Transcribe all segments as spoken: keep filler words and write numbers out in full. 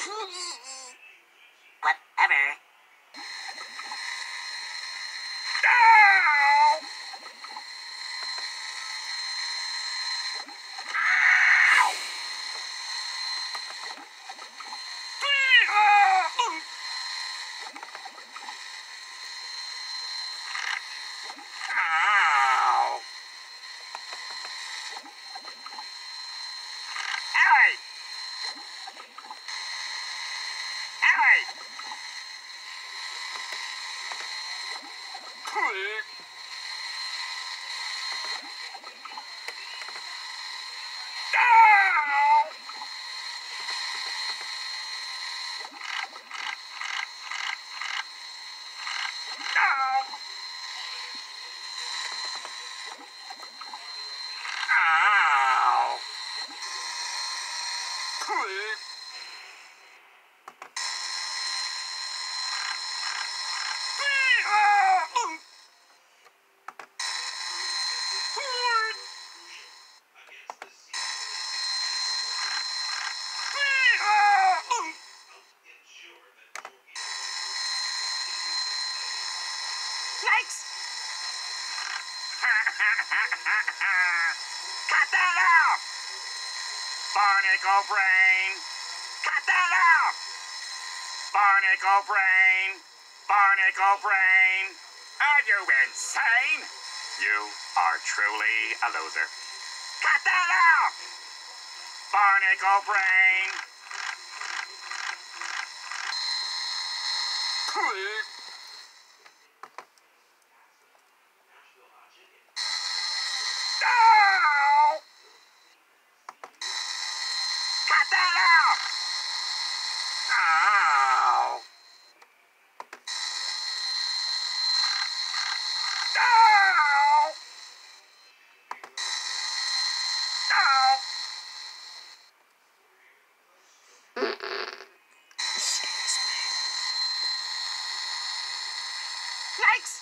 Whatever. Yikes! Cut that out! Barnacle brain! Cut that out! Barnacle brain! Barnacle brain! Are you insane? You are truly a loser. Cut that out! Barnacle brain! Please. No! Cut that out! Ow! No! No! Yikes!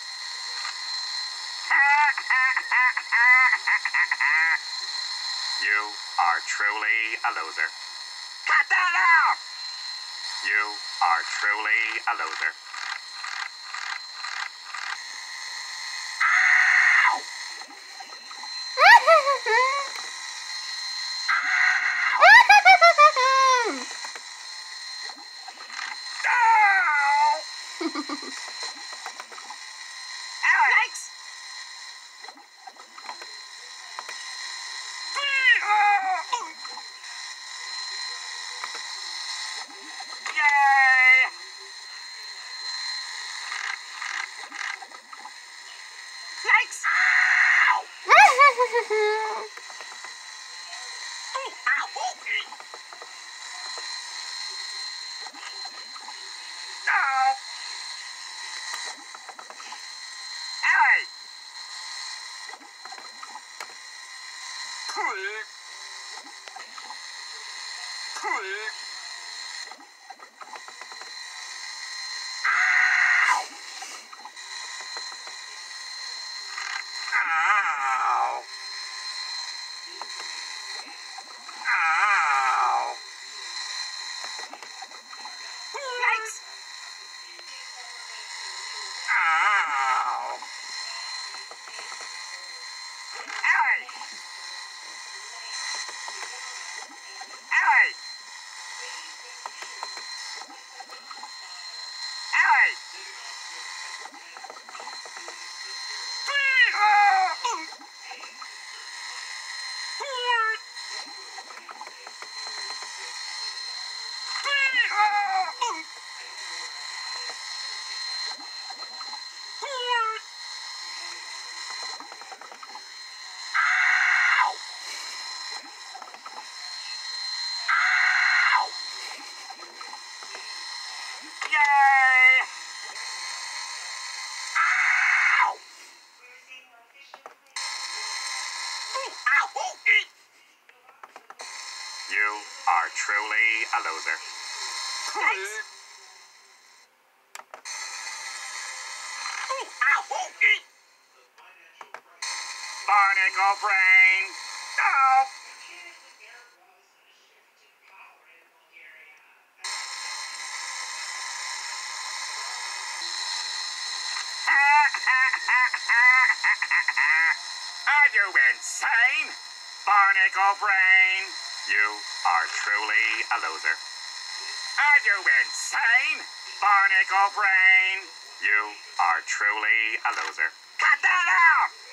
You are truly a loser. Cut that out! You are truly a loser. Ow! Yikes! Yay! Yikes! Ow! Ooh, ow, ooh. No! Hey! Please. Please. Ow! Ow! Ow! Yikes! Ow! Hey! Hey! Hey! Yay! Ow! Ooh, ow, ooh, eek. You are truly a loser. Please. Ooh, ow, ooh, eek. Barnacle brain. No. Are you insane? Barnacle brain. You are truly a loser. Are you insane? Barnacle brain. You are truly a loser. Cut that out!